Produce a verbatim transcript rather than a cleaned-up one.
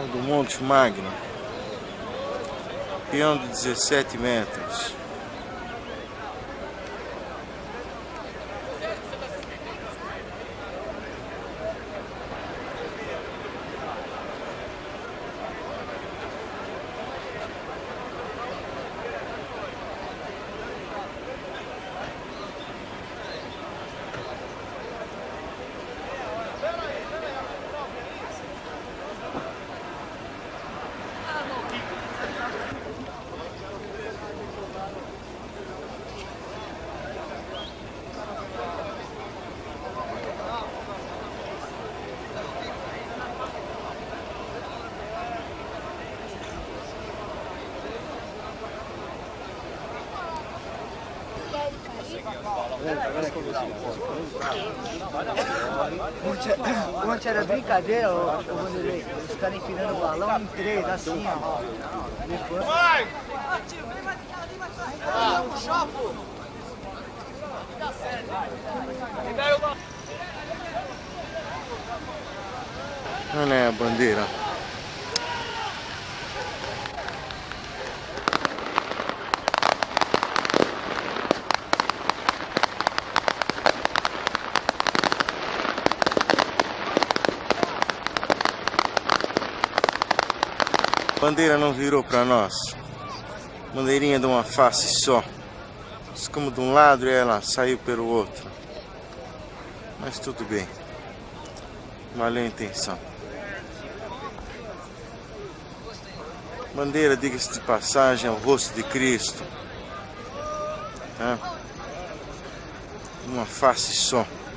Serra do Monte Magno, peão de dezessete metros. Ontem era brincadeira, ô, ô Vanderlei. Os caras empinando o balão em três, assim, ó. Depois... Vai! Ah, o chapo! Olha a bandeira. A bandeira não virou para nós. Bandeirinha de uma face só. Como de um lado e ela saiu pelo outro. Mas tudo bem. Valeu a intenção. Bandeira, diga-se de passagem, é o rosto de Cristo. Tá? Uma face só.